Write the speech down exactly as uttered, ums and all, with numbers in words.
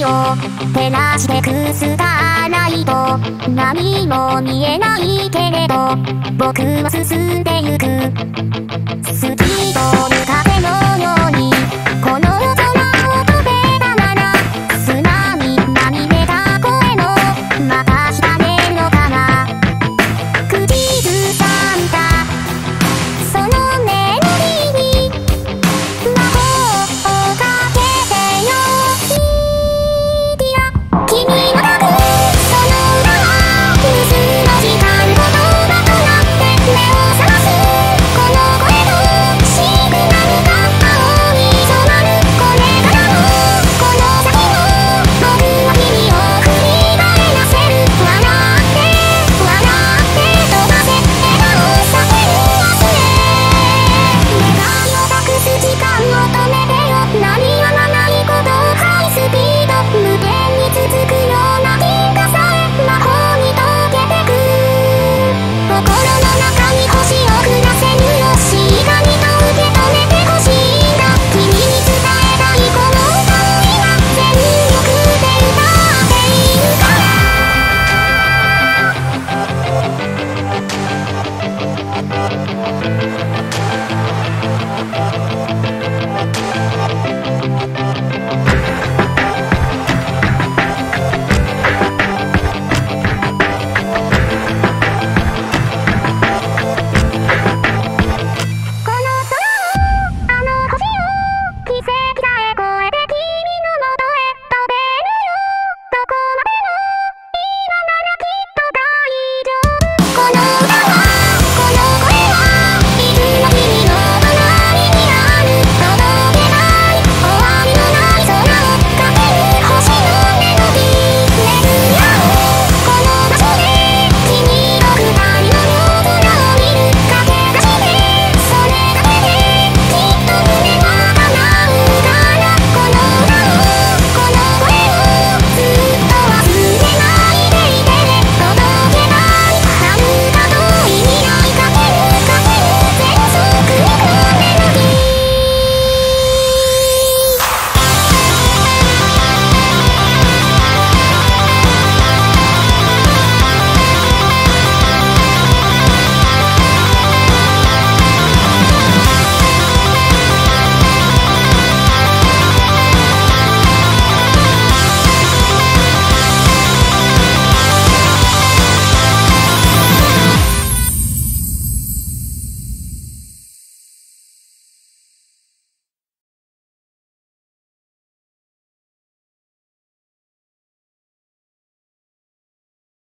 を照らしてくすがないと何も見えないけれど僕は進んでゆくスピードの風のようにこの空を飛べたなら砂にまみれた声のまた聞かれるのかな口ずさんだそのメロディーに魔法をかけてよ君の書くその裏は無数の時間言葉となって目を覚ますこの声のシグナルが青に染まるこれからもこの先も僕は君を振り返らせる笑って笑って飛ばせ笑顔させる明日へ願いを託す時間を止めてよ鳴りやまない鼓動ハイスピード無限に続くような銀河さえ魔法に溶けてく心の中に星を降らせるよシーガにと受け止めてほしいんだ君に伝えたいこの歌を今全力で歌っているから「